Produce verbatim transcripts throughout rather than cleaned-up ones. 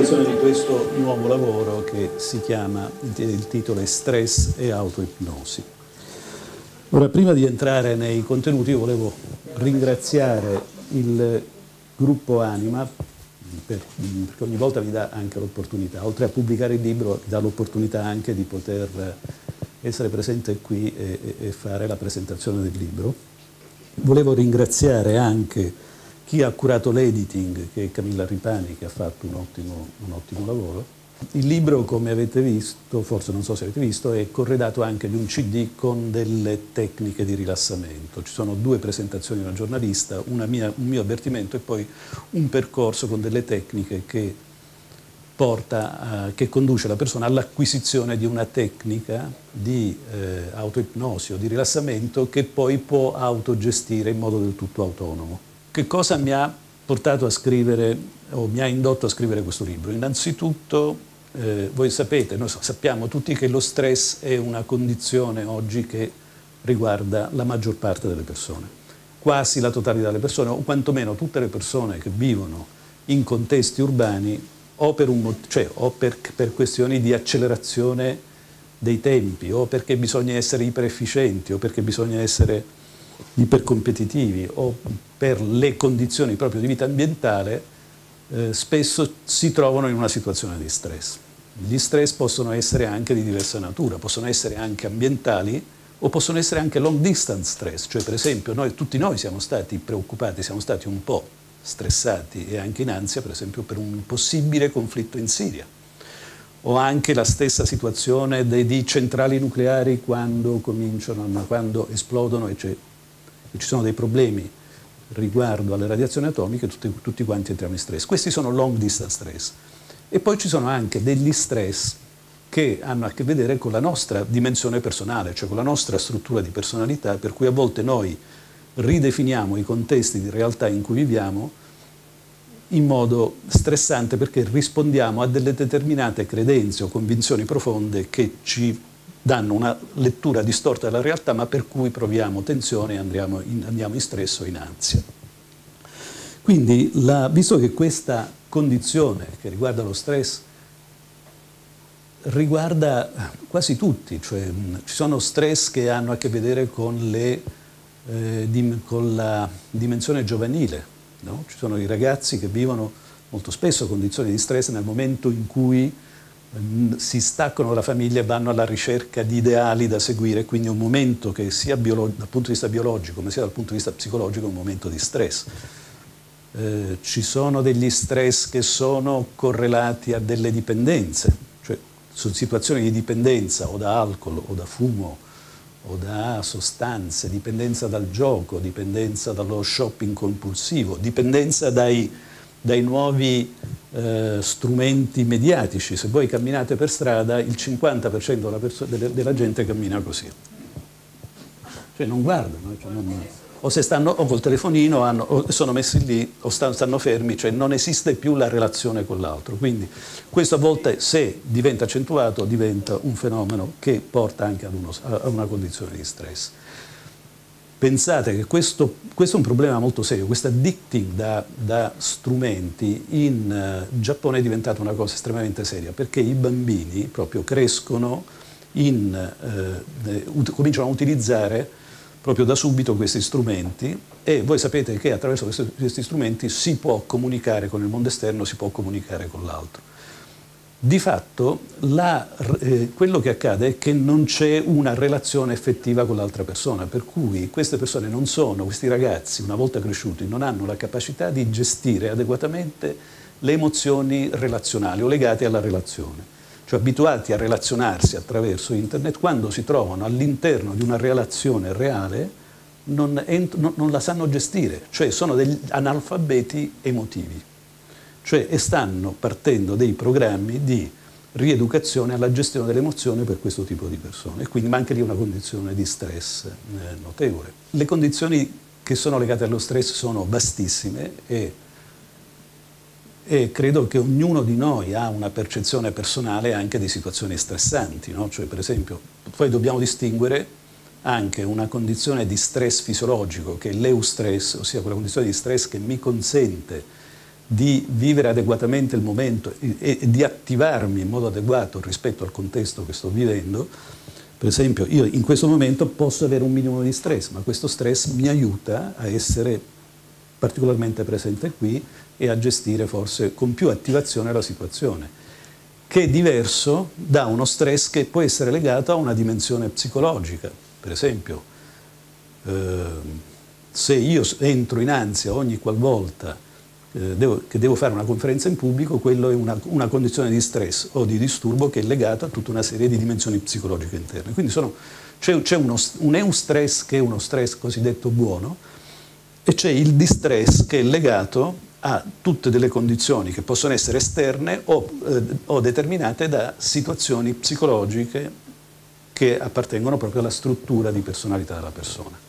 presentazione di questo nuovo lavoro che si chiama, il titolo è Stress e autoipnosi. Ora, prima di entrare nei contenuti, io volevo ringraziare il gruppo Anima, per, perché ogni volta mi dà anche l'opportunità, oltre a pubblicare il libro, mi dà l'opportunità anche di poter essere presente qui e, e fare la presentazione del libro. Volevo ringraziare anche chi ha curato l'editing, che è Camilla Ripani, che ha fatto un ottimo, un ottimo lavoro. Il libro, come avete visto, forse non so se avete visto, è corredato anche di un C D con delle tecniche di rilassamento. Ci sono due presentazioni di una giornalista, una mia, un mio avvertimento e poi un percorso con delle tecniche che, porta a, che conduce la persona all'acquisizione di una tecnica di eh, autoipnosi o di rilassamento che poi può autogestire in modo del tutto autonomo. Che cosa mi ha portato a scrivere o mi ha indotto a scrivere questo libro? Innanzitutto, eh, voi sapete, noi sappiamo tutti che lo stress è una condizione oggi che riguarda la maggior parte delle persone, quasi la totalità delle persone, o quantomeno tutte le persone che vivono in contesti urbani o per, un, cioè, o per, per questioni di accelerazione dei tempi, o perché bisogna essere iperefficienti, o perché bisogna essere ipercompetitivi, o per le condizioni proprio di vita ambientale, eh, spesso si trovano in una situazione di stress. Gli stress possono essere anche di diversa natura, possono essere anche ambientali o possono essere anche long distance stress, cioè per esempio noi, tutti noi siamo stati preoccupati, siamo stati un po' stressati e anche in ansia, per esempio, per un possibile conflitto in Siria, o anche la stessa situazione dei, di centrali nucleari quando cominciano, quando esplodono e, e ci sono dei problemi riguardo alle radiazioni atomiche, tutti, tutti quanti entriamo in stress. Questi sono long distance stress. E poi ci sono anche degli stress che hanno a che vedere con la nostra dimensione personale, cioè con la nostra struttura di personalità, per cui a volte noi ridefiniamo i contesti di realtà in cui viviamo in modo stressante perché rispondiamo a delle determinate credenze o convinzioni profonde che ci danno una lettura distorta della realtà, ma per cui proviamo tensione e andiamo in, andiamo in stress o in ansia. Quindi, la, visto che questa condizione che riguarda lo stress riguarda quasi tutti, cioè ci sono stress che hanno a che vedere con, le, eh, dim, con la dimensione giovanile, no? Ci sono i ragazzi che vivono molto spesso condizioni di stress nel momento in cui si staccano dalla famiglia e vanno alla ricerca di ideali da seguire, quindi un momento che sia dal punto di vista biologico ma sia dal punto di vista psicologico è un momento di stress. Eh, ci sono degli stress che sono correlati a delle dipendenze, cioè su situazioni di dipendenza o da alcol o da fumo o da sostanze, dipendenza dal gioco, dipendenza dallo shopping compulsivo, dipendenza dai dai nuovi eh, strumenti mediatici. Se voi camminate per strada, il cinquanta per cento della, delle, della gente cammina così. Cioè non guardano, cioè non, o se stanno o col telefonino hanno, o sono messi lì o stanno, stanno fermi, cioè non esiste più la relazione con l'altro. Quindi questo a volte, se diventa accentuato, diventa un fenomeno che porta anche ad uno, a una condizione di stress. Pensate che questo, questo è un problema molto serio, questo addicting da, da strumenti in uh, Giappone è diventata una cosa estremamente seria, perché i bambini proprio crescono, in, uh, eh, cominciano a utilizzare proprio da subito questi strumenti e voi sapete che attraverso questi, questi strumenti si può comunicare con il mondo esterno, si può comunicare con l'altro. Di fatto, la, eh, quello che accade è che non c'è una relazione effettiva con l'altra persona, per cui queste persone non sono, questi ragazzi, una volta cresciuti, non hanno la capacità di gestire adeguatamente le emozioni relazionali o legate alla relazione. Cioè abituati a relazionarsi attraverso internet, quando si trovano all'interno di una relazione reale, non, non, non la sanno gestire, cioè sono degli analfabeti emotivi. Cioè e stanno partendo dei programmi di rieducazione alla gestione dell'emozione per questo tipo di persone e quindi manca lì una condizione di stress eh, notevole. Le condizioni che sono legate allo stress sono vastissime e, e credo che ognuno di noi ha una percezione personale anche di situazioni stressanti, no? Cioè per esempio poi dobbiamo distinguere anche una condizione di stress fisiologico che è l'eustress, ossia quella condizione di stress che mi consente di vivere adeguatamente il momento e, e di attivarmi in modo adeguato rispetto al contesto che sto vivendo. Per esempio, io in questo momento posso avere un minimo di stress, ma questo stress mi aiuta a essere particolarmente presente qui e a gestire forse con più attivazione la situazione, che è diverso da uno stress che può essere legato a una dimensione psicologica. Per esempio, eh, se io entro in ansia ogni qualvolta eh, devo, che devo fare una conferenza in pubblico, quello è una, una condizione di stress o di disturbo che è legata a tutta una serie di dimensioni psicologiche interne. Quindi c'è uno, un eustress che è uno stress cosiddetto buono, e c'è il distress che è legato a tutte delle condizioni che possono essere esterne o, eh, o determinate da situazioni psicologiche che appartengono proprio alla struttura di personalità della persona.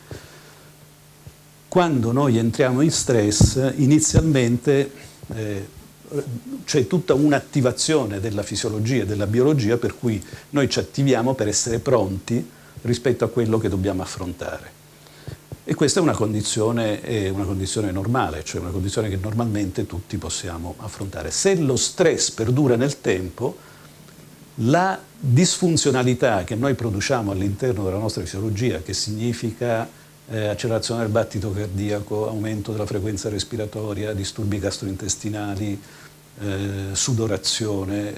Quando noi entriamo in stress, inizialmente eh, c'è tutta un'attivazione della fisiologia e della biologia, per cui noi ci attiviamo per essere pronti rispetto a quello che dobbiamo affrontare. E questa è una condizione, è una condizione normale, cioè una condizione che normalmente tutti possiamo affrontare. Se lo stress perdura nel tempo, la disfunzionalità che noi produciamo all'interno della nostra fisiologia, che significa eh, accelerazione del battito cardiaco, aumento della frequenza respiratoria, disturbi gastrointestinali, eh, sudorazione,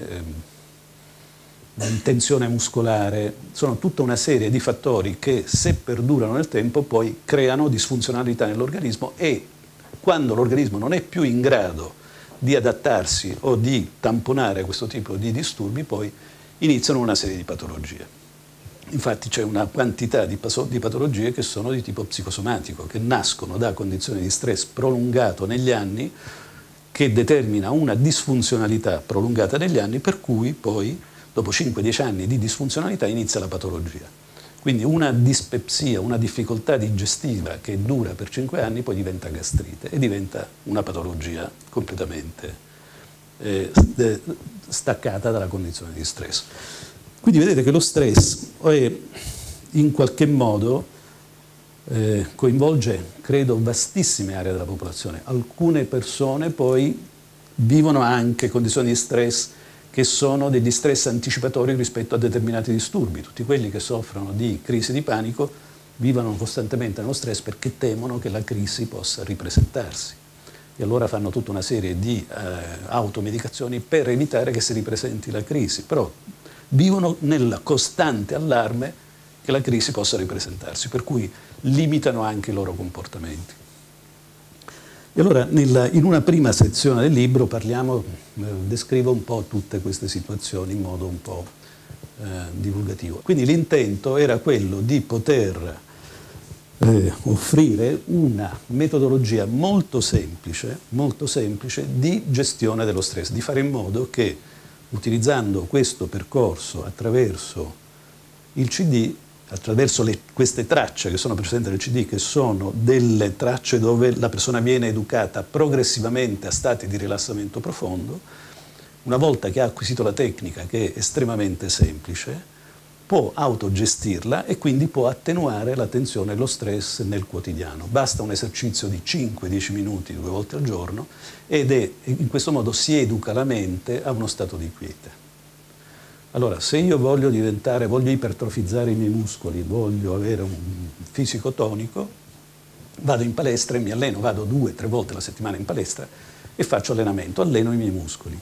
eh, tensione muscolare, sono tutta una serie di fattori che, se perdurano nel tempo, poi creano disfunzionalità nell'organismo, e quando l'organismo non è più in grado di adattarsi o di tamponare questo tipo di disturbi, poi iniziano una serie di patologie. Infatti c'è una quantità di, di patologie che sono di tipo psicosomatico, che nascono da condizioni di stress prolungato negli anni, che determina una disfunzionalità prolungata negli anni, per cui poi dopo cinque dieci anni di disfunzionalità inizia la patologia. Quindi una dispepsia, una difficoltà digestiva che dura per cinque anni, poi diventa gastrite e diventa una patologia completamente eh, staccata dalla condizione di stress. Quindi vedete che lo stress è, in qualche modo eh, coinvolge, credo, vastissime aree della popolazione. Alcune persone poi vivono anche condizioni di stress che sono degli stress anticipatori rispetto a determinati disturbi. Tutti quelli che soffrono di crisi di panico vivono costantemente nello stress perché temono che la crisi possa ripresentarsi. E allora fanno tutta una serie di eh, automedicazioni per evitare che si ripresenti la crisi, però vivono nel costante allarme che la crisi possa ripresentarsi, per cui limitano anche i loro comportamenti. E allora nella, in una prima sezione del libro parliamo, eh, descrivo un po' tutte queste situazioni in modo un po' eh, divulgativo. Quindi l'intento era quello di poter eh, offrire una metodologia molto semplice, molto semplice di gestione dello stress, di fare in modo che, utilizzando questo percorso attraverso il C D, attraverso le, queste tracce che sono presenti nel C D, che sono delle tracce dove la persona viene educata progressivamente a stati di rilassamento profondo, una volta che ha acquisito la tecnica, che è estremamente semplice, può autogestirla e quindi può attenuare la tensione e lo stress nel quotidiano. Basta un esercizio di cinque dieci minuti due volte al giorno, ed è, in questo modo si educa la mente a uno stato di quiete. Allora, se io voglio diventare, voglio ipertrofizzare i miei muscoli, voglio avere un fisico tonico, vado in palestra e mi alleno, vado due tre volte alla settimana in palestra e faccio allenamento, alleno i miei muscoli.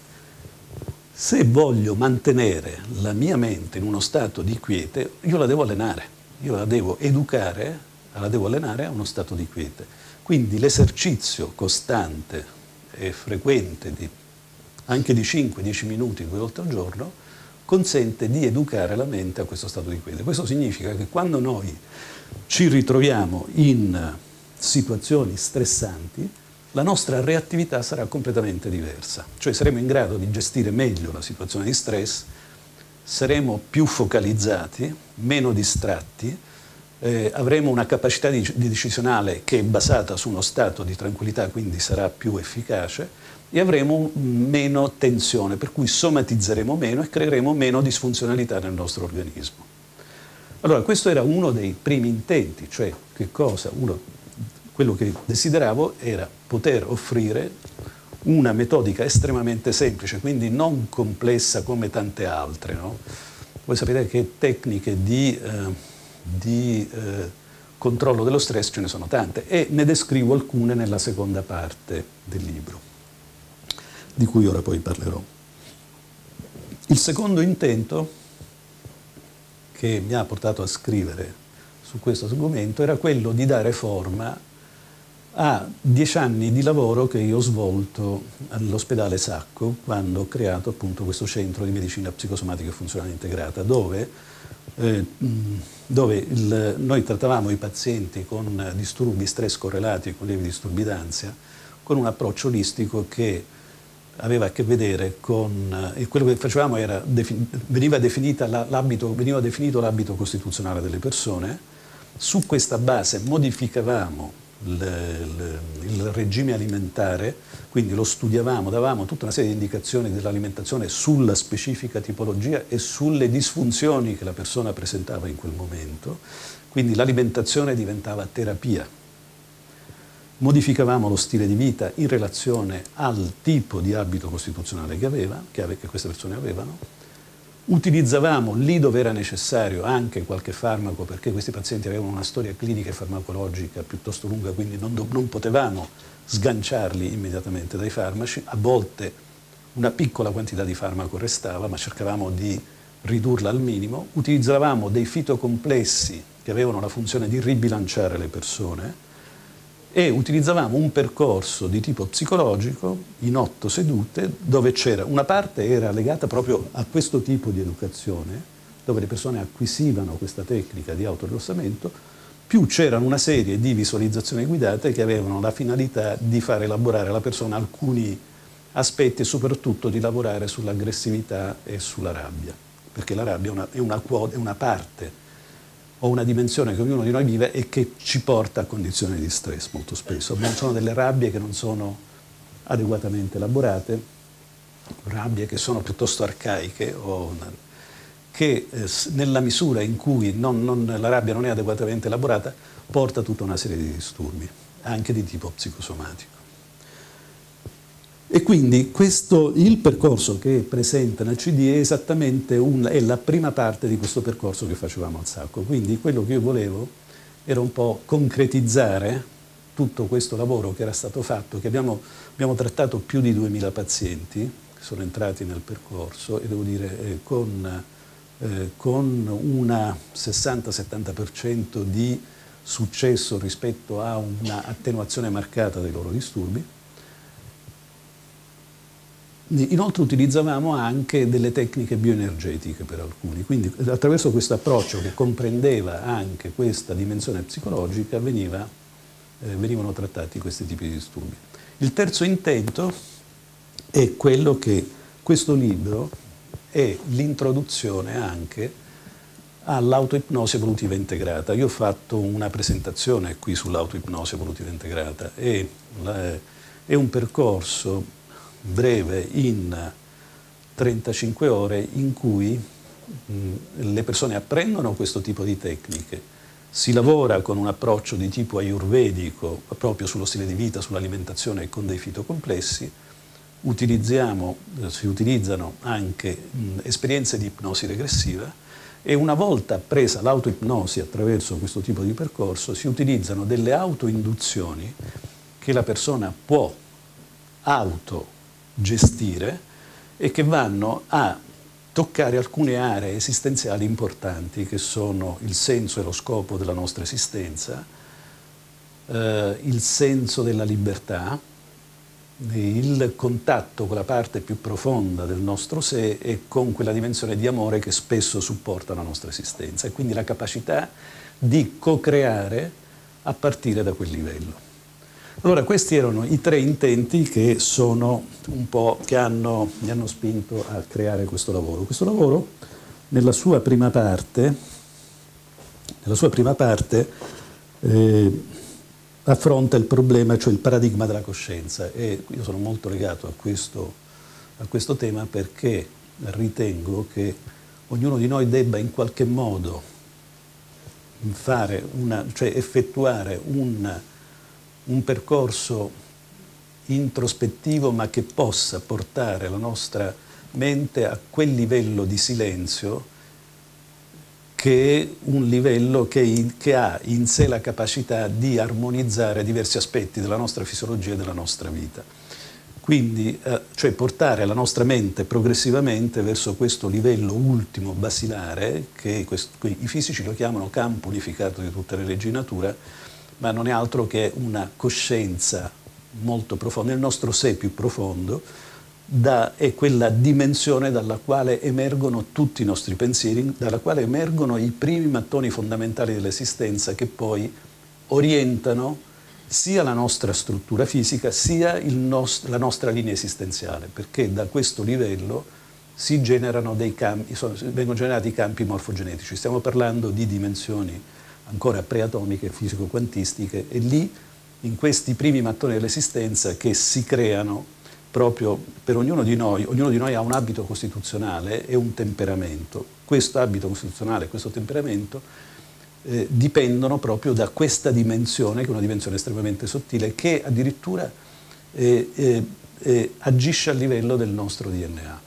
Se voglio mantenere la mia mente in uno stato di quiete, io la devo allenare, io la devo educare, la devo allenare a uno stato di quiete. Quindi l'esercizio costante e frequente, di, anche di cinque dieci minuti due volte al giorno, consente di educare la mente a questo stato di quiete. Questo significa che quando noi ci ritroviamo in situazioni stressanti, la nostra reattività sarà completamente diversa, cioè saremo in grado di gestire meglio la situazione di stress, saremo più focalizzati, meno distratti, eh, avremo una capacità di, di decisionale che è basata su uno stato di tranquillità, quindi sarà più efficace, e avremo meno tensione, per cui somatizzeremo meno e creeremo meno disfunzionalità nel nostro organismo. Allora, questo era uno dei primi intenti, cioè che cosa? Uno, quello che desideravo era poter offrire una metodica estremamente semplice, quindi non complessa come tante altre, no? Voi sapete che tecniche di, eh, di eh, controllo dello stress ce ne sono tante e ne descrivo alcune nella seconda parte del libro, di cui ora poi parlerò. Il secondo intento che mi ha portato a scrivere su questo argomento era quello di dare forma a dieci anni di lavoro che io ho svolto all'ospedale Sacco quando ho creato appunto questo centro di medicina psicosomatica e funzionale integrata, dove, eh, dove il, noi trattavamo i pazienti con disturbi stress correlati e con lievi disturbi d'ansia con un approccio olistico che aveva a che vedere con, e quello che facevamo era, veniva, definita l'abito, veniva definito l'abito costituzionale delle persone. Su questa base modificavamo il, il, il regime alimentare, quindi lo studiavamo, davamo tutta una serie di indicazioni dell'alimentazione sulla specifica tipologia e sulle disfunzioni che la persona presentava in quel momento, quindi l'alimentazione diventava terapia. Modificavamo lo stile di vita in relazione al tipo di abito costituzionale che, aveva, che, ave, che queste persone avevano. Utilizzavamo lì dove era necessario anche qualche farmaco, perché questi pazienti avevano una storia clinica e farmacologica piuttosto lunga, quindi non, non potevamo sganciarli immediatamente dai farmaci. A volte una piccola quantità di farmaco restava, ma cercavamo di ridurla al minimo. Utilizzavamo dei fitocomplessi che avevano la funzione di ribilanciare le persone, e utilizzavamo un percorso di tipo psicologico in otto sedute dove c'era una parte era legata proprio a questo tipo di educazione, dove le persone acquisivano questa tecnica di autorilassamento, più c'erano una serie di visualizzazioni guidate che avevano la finalità di far elaborare alla persona alcuni aspetti e soprattutto di lavorare sull'aggressività e sulla rabbia, perché la rabbia è una, è una, è una parte o una dimensione che ognuno di noi vive e che ci porta a condizioni di stress molto spesso. Non sono delle rabbie che non sono adeguatamente elaborate, rabbie che sono piuttosto arcaiche o che eh, nella misura in cui non, non, la rabbia non è adeguatamente elaborata porta a tutta una serie di disturbi, anche di tipo psicosomatico. E quindi questo, il percorso che è presente nel C D è esattamente un, è la prima parte di questo percorso che facevamo al Sacco. Quindi quello che io volevo era un po' concretizzare tutto questo lavoro che era stato fatto, che abbiamo, abbiamo trattato più di duemila pazienti che sono entrati nel percorso e devo dire eh, con, eh, con una sessanta settanta per cento di successo rispetto a una attenuazione marcata dei loro disturbi. Inoltre utilizzavamo anche delle tecniche bioenergetiche per alcuni, quindi attraverso questo approccio che comprendeva anche questa dimensione psicologica veniva, eh, venivano trattati questi tipi di disturbi. Il terzo intento è quello che questo libro è l'introduzione anche all'autoipnosi evolutiva integrata. Io ho fatto una presentazione qui sull'autoipnosi evolutiva integrata e la, è un percorso breve in trentacinque ore in cui mh, le persone apprendono questo tipo di tecniche, si lavora con un approccio di tipo ayurvedico proprio sullo stile di vita, sull'alimentazione e con dei fitocomplessi, utilizziamo, si utilizzano anche mh, esperienze di ipnosi regressiva e una volta presa l'autoipnosi attraverso questo tipo di percorso si utilizzano delle autoinduzioni che la persona può auto gestire e che vanno a toccare alcune aree esistenziali importanti che sono il senso e lo scopo della nostra esistenza, eh, il senso della libertà, il contatto con la parte più profonda del nostro sé e con quella dimensione di amore che spesso supporta la nostra esistenza e quindi la capacità di co-creare a partire da quel livello. Allora, questi erano i tre intenti che sono un po' che hanno, mi hanno spinto a creare questo lavoro. Questo lavoro, nella sua prima parte, nella sua prima parte eh, affronta il problema, cioè il paradigma della coscienza. E io sono molto legato a questo, a questo tema perché ritengo che ognuno di noi debba in qualche modo fare una, cioè effettuare un un percorso introspettivo, ma che possa portare la nostra mente a quel livello di silenzio che è un livello che, in, che ha in sé la capacità di armonizzare diversi aspetti della nostra fisiologia e della nostra vita. Quindi, eh, cioè portare la nostra mente progressivamente verso questo livello ultimo, basilare, che questo, i fisici lo chiamano campo unificato di tutte le leggi di natura, ma non è altro che una coscienza molto profonda, il nostro sé più profondo, Da, è quella dimensione dalla quale emergono tutti i nostri pensieri, dalla quale emergono i primi mattoni fondamentali dell'esistenza che poi orientano sia la nostra struttura fisica sia il nost- la nostra linea esistenziale, perché da questo livello si generano dei campi, sono, vengono generati i campi morfogenetici. Stiamo parlando di dimensioni ancora preatomiche, fisico-quantistiche, e lì, in questi primi mattoni dell'esistenza, che si creano proprio per ognuno di noi. Ognuno di noi ha un abito costituzionale e un temperamento. Questo abito costituzionale e questo temperamento eh, dipendono proprio da questa dimensione, che è una dimensione estremamente sottile, che addirittura eh, eh, eh, agisce a livello del nostro D N A.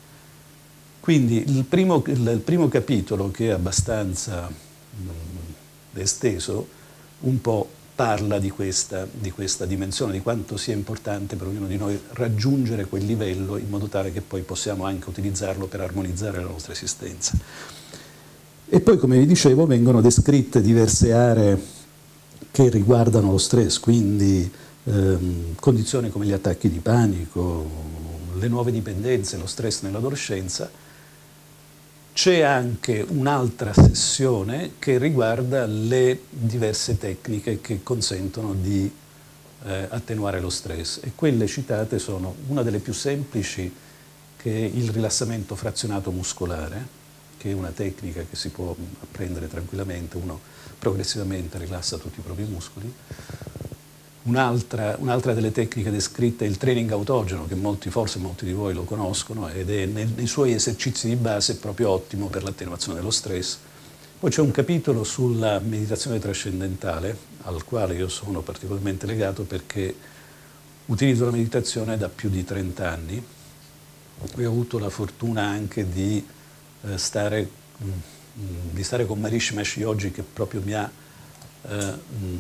Quindi il primo, il primo capitolo, che è abbastanza mh, esteso, un po' parla di questa, di questa dimensione, di quanto sia importante per ognuno di noi raggiungere quel livello in modo tale che poi possiamo anche utilizzarlo per armonizzare la nostra esistenza. E poi, come vi dicevo, vengono descritte diverse aree che riguardano lo stress, quindi ehm, condizioni come gli attacchi di panico, le nuove dipendenze, lo stress nell'adolescenza. C'è anche un'altra sessione che riguarda le diverse tecniche che consentono di eh, attenuare lo stress, e quelle citate sono una delle più semplici, che è il rilassamento frazionato muscolare, che è una tecnica che si può apprendere tranquillamente, uno progressivamente rilassa tutti i propri muscoli. Un'altra, un'altra delle tecniche descritte è il training autogeno, che molti, forse molti di voi lo conoscono, ed è nei, nei suoi esercizi di base proprio ottimo per l'attenuazione dello stress. Poi c'è un capitolo sulla meditazione trascendentale, al quale io sono particolarmente legato perché utilizzo la meditazione da più di trenta anni. Ho avuto la fortuna anche di, eh, stare, mh, di stare con Maharishi Mahesh Yogi, che proprio mi ha, eh, mh,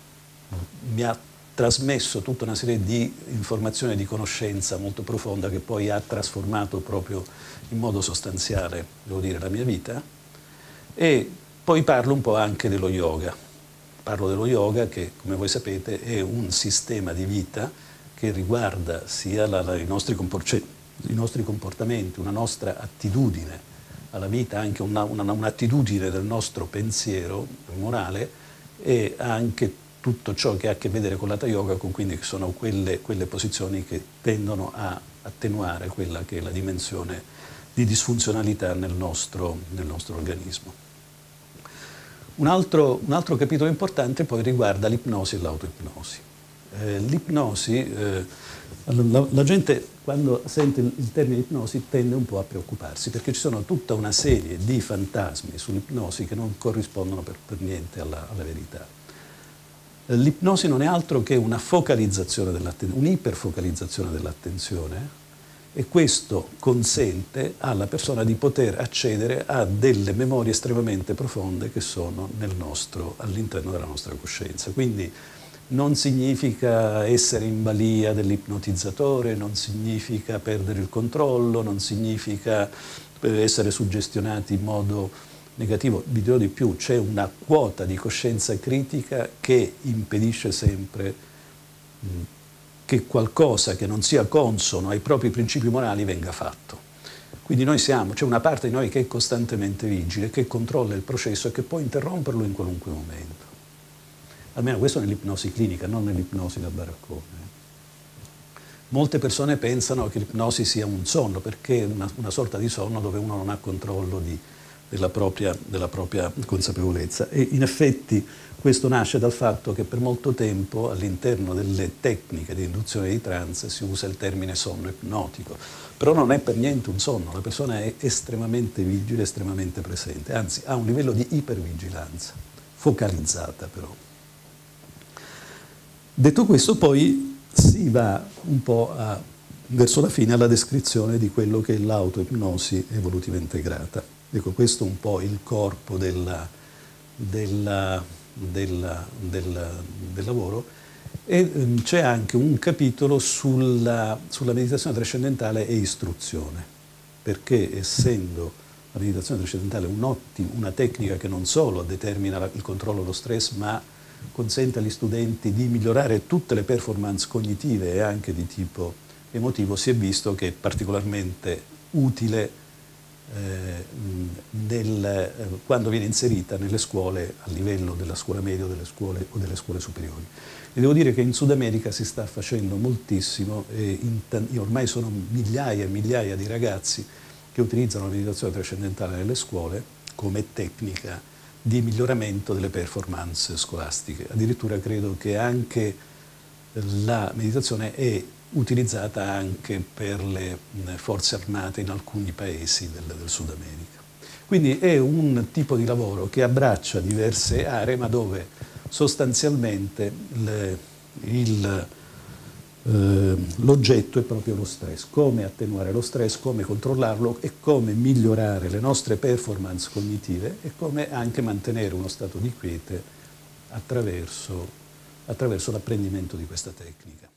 mi ha trasmesso tutta una serie di informazioni e di conoscenza molto profonda, che poi ha trasformato proprio in modo sostanziale, devo dire, la mia vita. E poi parlo un po' anche dello yoga. Parlo dello yoga che, come voi sapete, è un sistema di vita che riguarda sia la, la, i, nostri i nostri comportamenti, una nostra attitudine alla vita, anche una, una, un'attitudine del nostro pensiero morale, e anche tutto ciò che ha a che vedere con l'Hatha Yoga, con quindi che sono quelle, quelle posizioni che tendono a attenuare quella che è la dimensione di disfunzionalità nel nostro, nel nostro organismo. Un altro, un altro capitolo importante poi riguarda l'ipnosi e l'autoipnosi. Eh, l'ipnosi, eh, la, la gente quando sente il, il termine ipnosi tende un po' a preoccuparsi, perché ci sono tutta una serie di fantasmi sull'ipnosi che non corrispondono per, per niente alla, alla verità. L'ipnosi non è altro che una focalizzazione dell'attenzione, un'iperfocalizzazione dell'attenzione, e questo consente alla persona di poter accedere a delle memorie estremamente profonde che sono nel nostro, all'interno della nostra coscienza. Quindi non significa essere in balia dell'ipnotizzatore, non significa perdere il controllo, non significa essere suggestionati in modo negativo. Vi dirò di più, c'è una quota di coscienza critica che impedisce sempre mh, che qualcosa che non sia consono ai propri principi morali venga fatto. Quindi noi siamo, c'è una parte di noi che è costantemente vigile, che controlla il processo e che può interromperlo in qualunque momento. Almeno questo nell'ipnosi clinica, non nell'ipnosi da baraccone. Molte persone pensano che l'ipnosi sia un sonno, perché è una, una sorta di sonno dove uno non ha controllo di Della propria, della propria consapevolezza, e in effetti questo nasce dal fatto che per molto tempo all'interno delle tecniche di induzione di trance si usa il termine sonno ipnotico, però non è per niente un sonno, la persona è estremamente vigile, estremamente presente, anzi ha un livello di ipervigilanza, focalizzata però. Detto questo, poi si va un po' a, verso la fine alla descrizione di quello che è l'autoipnosi evolutiva integrata. Ecco, questo è un po' il corpo della, della, della, del, del lavoro, e ehm, c'è anche un capitolo sulla, sulla meditazione trascendentale e istruzione, perché essendo la meditazione trascendentale un una tecnica che non solo determina il controllo dello stress, ma consente agli studenti di migliorare tutte le performance cognitive e anche di tipo emotivo, si è visto che è particolarmente utile eh, del, eh, quando viene inserita nelle scuole a livello della scuola media o delle scuole, o delle scuole superiori. E devo dire che in Sud America si sta facendo moltissimo, e in, ormai sono migliaia e migliaia di ragazzi che utilizzano la meditazione trascendentale nelle scuole come tecnica di miglioramento delle performance scolastiche. Addirittura credo che anche la meditazione è utilizzata anche per le forze armate in alcuni paesi del, del Sud America. Quindi è un tipo di lavoro che abbraccia diverse aree, ma dove sostanzialmente l'oggetto eh, è proprio lo stress, come attenuare lo stress, come controllarlo e come migliorare le nostre performance cognitive e come anche mantenere uno stato di quiete attraverso, attraverso l'apprendimento di questa tecnica.